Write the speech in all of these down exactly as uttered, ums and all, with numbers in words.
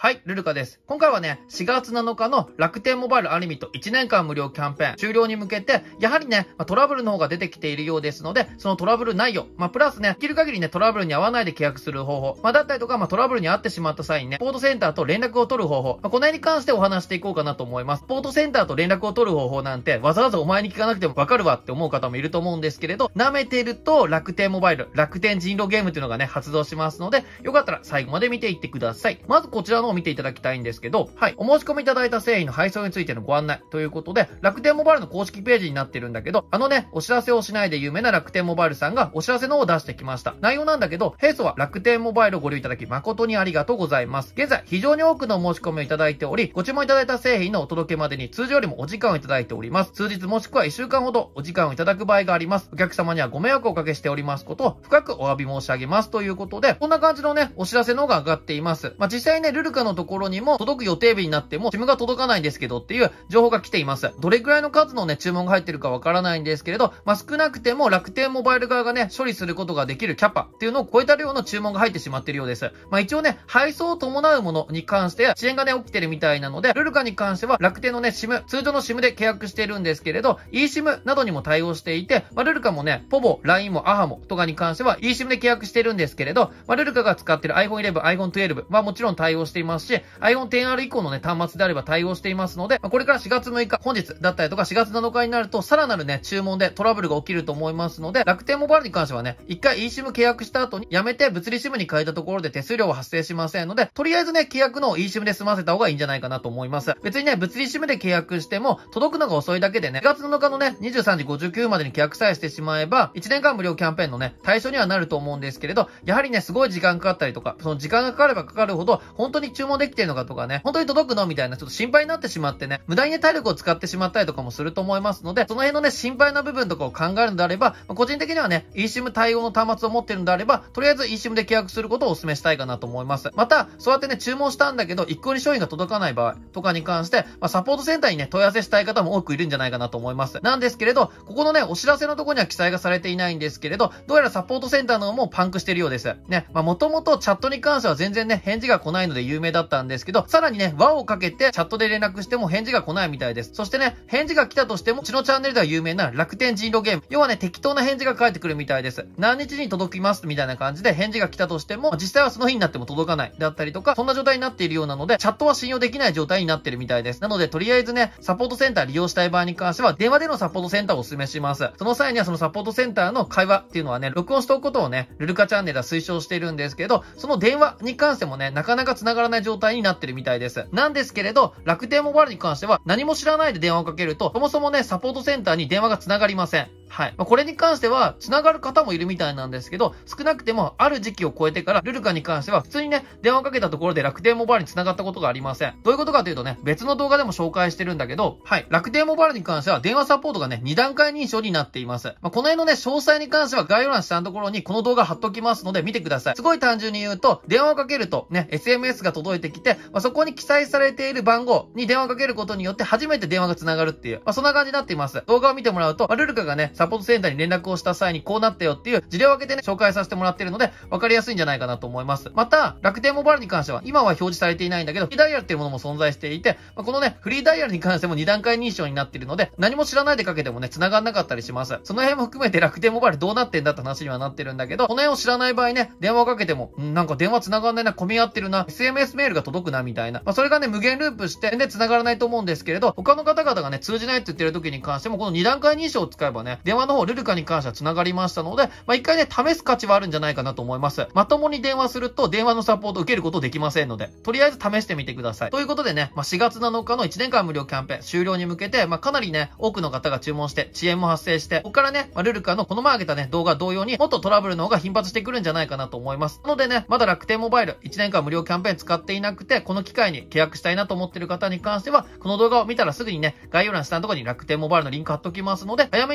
はい、ルルカです。今回はね、しがつなのかの楽天モバイルアンリミットいちねんかん無料キャンペーン終了に向けて、やはりね、まあ、トラブルの方が出てきているようですので、そのトラブル内容、まあ、プラスね、できる限りね、トラブルに合わないで契約する方法、まあ、だったりとか、まあ、トラブルに遭ってしまった際にね、ポートセンターと連絡を取る方法、まあ、この辺に関してお話していこうかなと思います。ポートセンターと連絡を取る方法なんて、わざわざお前に聞かなくてもわかるわって思う方もいると思うんですけれど、舐めてると楽天モバイル、楽天人狼ゲームっていうのがね、発動しますので、よかったら最後まで見ていってください。まずこちらのを見ていただきたいんですですけど、はい、お申し込みいただいた製品の配送についてのご案内ということで、楽天モバイルの公式ページになってるんだけど、あのね、お知らせをしないで有名な楽天モバイルさんがお知らせの方を出してきました。内容なんだけど、平素は楽天モバイルをご利用いただき誠にありがとうございます。現在、非常に多くのお申し込みをいただいており、ご注文いただいた製品のお届けまでに通常よりもお時間をいただいております。数日もしくはいっしゅうかんほどお時間をいただく場合があります。お客様にはご迷惑をおかけしておりますことを深くお詫び申し上げますということで、こんな感じのね、お知らせの方が上がっています。まあ、実際ね、ルルカのところにも届く予定日になっても シム が届かないんですけどっていう情報が来ています。どれくらいの数のね、注文が入ってるかわからないんですけれど、まあ、少なくても楽天モバイル側がね、処理することができるキャパっていうのを超えた量の注文が入ってしまっているようです。まあ、一応ね、配送を伴うものに関して遅延がね、起きてるみたいなので、ルルカに関しては楽天のね、SIM、通常の SIM で契約してるんですけれど、eSIM などにも対応していて、まあ、ルルカもね、ポボ、ライン もアハモとかに関しては eSIM で契約してるんですけれど、まあ、ルルカが使ってる アイフォンイレブン、アイフォントゥエルブ はもちろん対応していますし、アイフォンテンアール 以降のね、端末であれば対応していますので、まあ、これからしがつむいか、本日だったりとかしがつなのかになると、さらなるね、注文でトラブルが起きると思いますので、楽天モバイルに関してはね、一回 eSIM 契約した後にやめて物理 SIM に変えたところで手数料は発生しませんので、とりあえずね、契約の eSIM で済ませた方がいいんじゃないかなと思います。別にね、物理 SIM で契約しても、届くのが遅いだけでね、しがつなのかのね、にじゅうさんじごじゅうきゅうまでに契約さえしてしまえば、いちねんかん無料キャンペーンのね、対象にはなると思うんですけれど、やはりね、すごい時間かかったりとか、その時間がかかればかかるほど、本当に注文できてるのかとかね、本当に届くのみたいな、ちょっと心配になってしまってね、無駄にね、体力を使ってしまったりとかもすると思いますので、その辺のね、心配な部分とかを考えるのであれば、まあ、個人的にはね、eSIM 対応の端末を持ってるのであれば、とりあえず eSIM で契約することをお勧めしたいかなと思います。また、そうやってね、注文したんだけど、一向に商品が届かない場合とかに関して、まあ、サポートセンターにね、問い合わせしたい方も多くいるんじゃないかなと思います。なんですけれど、ここのね、お知らせのところには記載がされていないんですけれど、どうやらサポートセンターの方もパンクしてるようです。ね、まあ、もともとチャットに関しては全然ね、返事が来ないので有名だったんですけど、さらにね、輪をかけてチャットで連絡しても返事が来ないみたいです。そしてね、返事が来たとしても、うちのチャンネルでは有名な楽天人狼ゲーム。要はね、適当な返事が返ってくるみたいです。何日に届きますみたいな感じで返事が来たとしても、実際はその日になっても届かない。だったりとか、そんな状態になっているようなので、チャットは信用できない状態になってるみたいです。なので、とりあえずね、サポートセンター利用したい場合に関しては、電話でのサポートセンターをお勧めします。その際にはそのサポートセンターの会話っていうのはね、録音しておくことをね、ルルカチャンネルは推奨しているんですけど、その電話に関してもね、なかなか繋がらない状態になってるみたいです。なんですけれど、楽天モバイルに関しては、何も知らないで電話をかけると、そもそもね、サポートセンターに電話が繋がりません。はい。まあ、これに関しては、繋がる方もいるみたいなんですけど、少なくても、ある時期を超えてから、ルルカに関しては、普通にね、電話かけたところで楽天モバイルに繋がったことがありません。どういうことかというとね、別の動画でも紹介してるんだけど、はい。楽天モバイルに関しては、電話サポートがね、にだんかい認証になっています。まあ、この辺のね、詳細に関しては概要欄下のところに、この動画貼っときますので、見てください。すごい単純に言うと、電話をかけると、ね、エスエムエス が届いてきて、まあ、そこに記載されている番号に電話をかけることによって、初めて電話が繋がるっていう、まあ、そんな感じになっています。動画を見てもらうと、まあ、ルルカがね、サポートセンターに連絡をした際にこうなったよっていう事例を挙げてね、紹介させてもらってるので、分かりやすいんじゃないかなと思います。また、楽天モバイルに関しては、今は表示されていないんだけど、フリーダイヤルっていうものも存在していて、まあ、このね、フリーダイヤルに関してもにだんかい認証になっているので、何も知らないでかけてもね、繋がんなかったりします。その辺も含めて楽天モバイルどうなってんだって話にはなってるんだけど、この辺を知らない場合ね、電話をかけても、んなんか電話繋がんないな、混み合ってるな、エスエムエス メールが届くな、みたいな。まあ、それがね、無限ループして、ね、繋がらないと思うんですけれど、他の方々がね、通じないって言ってる時に関しても、このにだんかい認証を使えばね、電話の方、ルルカに関しては繋がりましたので、まあ、一回ね、試す価値はあるんじゃないかなと思います。まともに電話すると、電話のサポートを受けることできませんので、とりあえず試してみてください。ということでね、まあ、しがつなのかのいちねんかん無料キャンペーン終了に向けて、まあ、かなりね、多くの方が注文して、遅延も発生して、ここからね、まあ、ルルカのこの前上げたね、動画同様に、もっとトラブルの方が頻発してくるんじゃないかなと思います。なのでね、まだ楽天モバイルいちねんかん無料キャンペーン使っていなくて、この機会に契約したいなと思っている方に関しては、この動画を見たらすぐにね、概要欄下のところに楽天モバイルのリンク貼っときますので、早めにね、契約して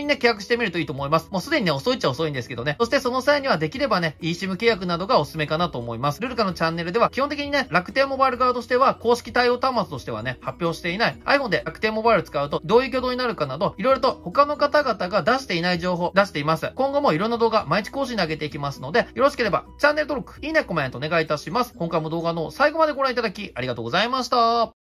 してみるといいと思います。もうすでにね、遅いっちゃ遅いんですけどね。そしてその際にはできればね、eSIM 契約などがおすすめかなと思います。ルルカのチャンネルでは基本的にね、楽天モバイル側としては公式対応端末としてはね、発表していない iPhone で楽天モバイル使うとどういう挙動になるかなど、いろいろと他の方々が出していない情報を出しています。今後もいろんな動画毎日更新で上げていきますので、よろしければチャンネル登録、いいね、コメントお願いいたします。今回も動画の最後までご覧いただきありがとうございました。